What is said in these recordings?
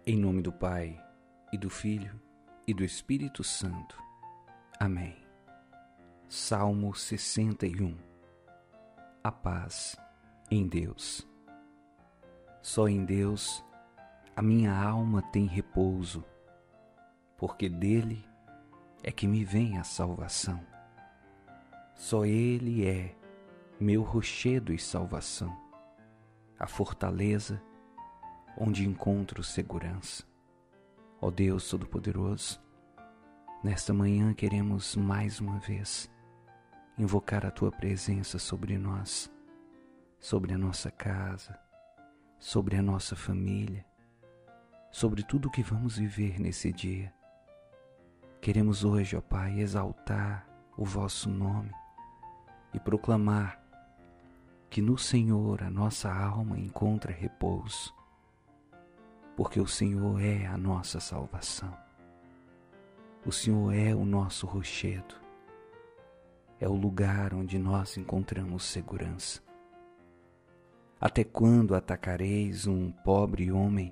Em nome do Pai, e do Filho, e do Espírito Santo. Amém. Salmo 61. A paz em Deus. Só em Deus a minha alma tem repouso, porque dele é que me vem a salvação. Só Ele é meu rochedo e salvação, a fortaleza onde encontro segurança. Ó Deus Todo-Poderoso, nesta manhã queremos mais uma vez invocar a Tua presença sobre nós, sobre a nossa casa, sobre a nossa família, sobre tudo o que vamos viver nesse dia. Queremos hoje, ó Pai, exaltar o vosso nome e proclamar que no Senhor a nossa alma encontra repouso, porque o Senhor é a nossa salvação. O Senhor é o nosso rochedo, é o lugar onde nós encontramos segurança. Até quando atacareis um pobre homem,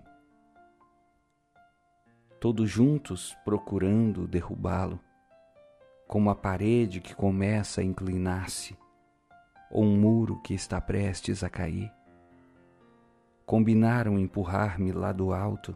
todos juntos procurando derrubá-lo, como a parede que começa a inclinar-se, ou um muro que está prestes a cair? Combinaram empurrar-me lá do alto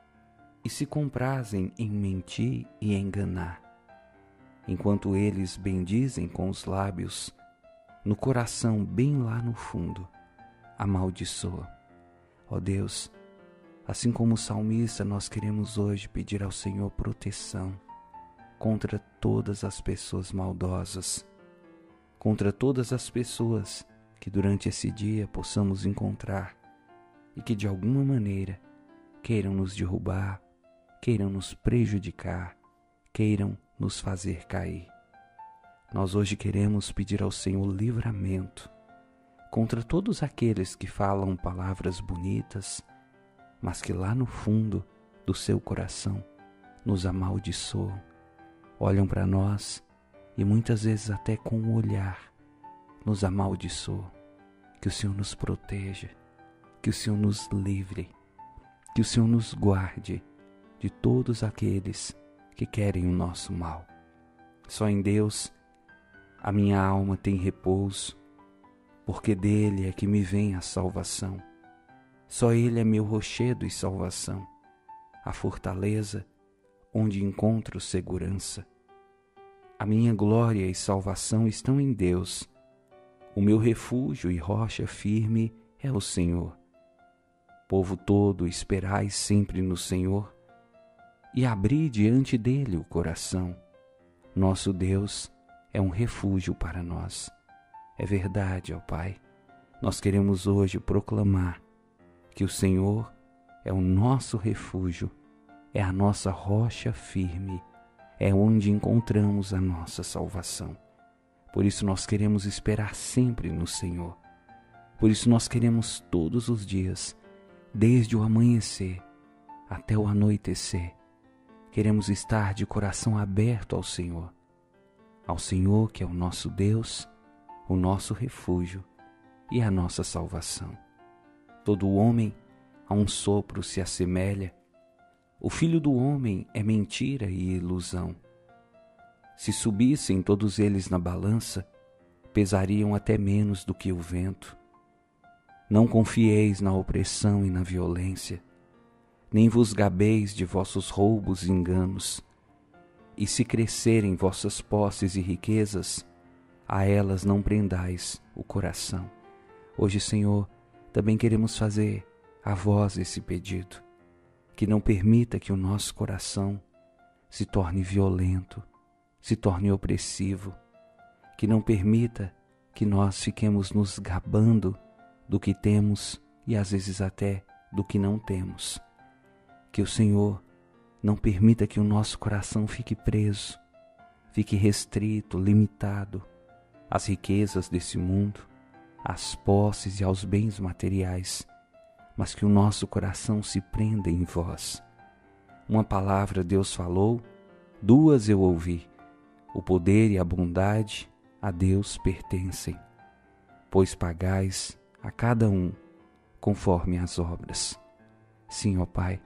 e se comprazem em mentir e enganar, enquanto eles bendizem com os lábios, no coração bem lá no fundo, amaldiçoam. Ó Deus, assim como o salmista, nós queremos hoje pedir ao Senhor proteção contra todas as pessoas maldosas, contra todas as pessoas que durante esse dia possamos encontrar e que de alguma maneira queiram nos derrubar, queiram nos prejudicar, queiram nos fazer cair. Nós hoje queremos pedir ao Senhor livramento contra todos aqueles que falam palavras bonitas, mas que lá no fundo do seu coração nos amaldiçoam, olham para nós e muitas vezes até com o olhar nos amaldiçoam. Que o Senhor nos proteja, que o Senhor nos livre, que o Senhor nos guarde de todos aqueles que querem o nosso mal. Só em Deus a minha alma tem repouso, porque dele é que me vem a salvação. Só Ele é meu rochedo e salvação, a fortaleza onde encontro segurança. A minha glória e salvação estão em Deus. O meu refúgio e rocha firme é o Senhor. Povo todo, esperai sempre no Senhor e abri diante dele o coração. Nosso Deus é um refúgio para nós. É verdade, ó Pai. Nós queremos hoje proclamar que o Senhor é o nosso refúgio, é a nossa rocha firme, é onde encontramos a nossa salvação. Por isso nós queremos esperar sempre no Senhor. Por isso nós queremos todos os dias, desde o amanhecer até o anoitecer, queremos estar de coração aberto ao Senhor que é o nosso Deus, o nosso refúgio e a nossa salvação. Todo homem a um sopro se assemelha, o filho do homem é mentira e ilusão. Se subissem todos eles na balança, pesariam até menos do que o vento. Não confieis na opressão e na violência, nem vos gabeis de vossos roubos e enganos. E se crescerem vossas posses e riquezas, a elas não prendais o coração. Hoje, Senhor, também queremos fazer a vós esse pedido, que não permita que o nosso coração se torne violento, se torne opressivo, que não permita que nós fiquemos nos gabando do que temos e às vezes até do que não temos. Que o Senhor não permita que o nosso coração fique preso, fique restrito, limitado às riquezas desse mundo, às posses e aos bens materiais, mas que o nosso coração se prenda em vós. Uma palavra Deus falou, duas eu ouvi. O poder e a bondade a Deus pertencem, pois pagais a cada um conforme as obras. Sim, ó Pai,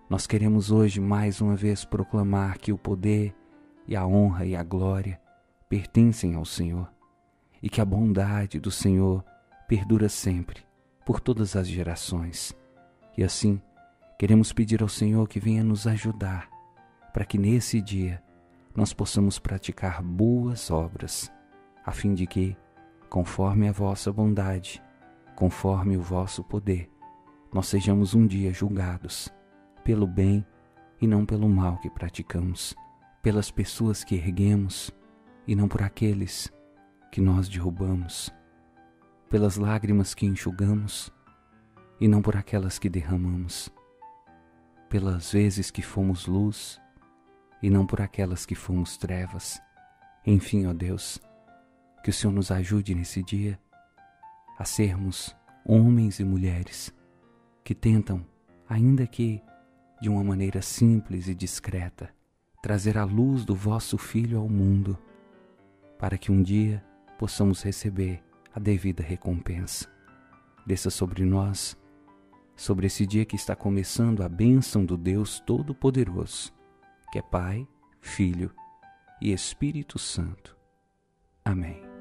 Nós queremos hoje mais uma vez proclamar que o poder e a honra e a glória pertencem ao Senhor e que a bondade do Senhor perdura sempre, por todas as gerações. E assim, queremos pedir ao Senhor que venha nos ajudar para que nesse dia nós possamos praticar boas obras, a fim de que, conforme a vossa bondade, conforme o vosso poder, nós sejamos um dia julgados pelo bem e não pelo mal que praticamos, pelas pessoas que erguemos e não por aqueles que nós derrubamos, pelas lágrimas que enxugamos e não por aquelas que derramamos, pelas vezes que fomos luz e não por aquelas que fomos trevas. Enfim, ó Deus, que o Senhor nos ajude nesse dia a sermos homens e mulheres que tentam, ainda que de uma maneira simples e discreta, trazer a luz do vosso Filho ao mundo, para que um dia possamos receber a devida recompensa. Desça sobre nós, sobre esse dia que está começando, a bênção do Deus Todo-Poderoso, que é Pai, Filho e Espírito Santo. Amém.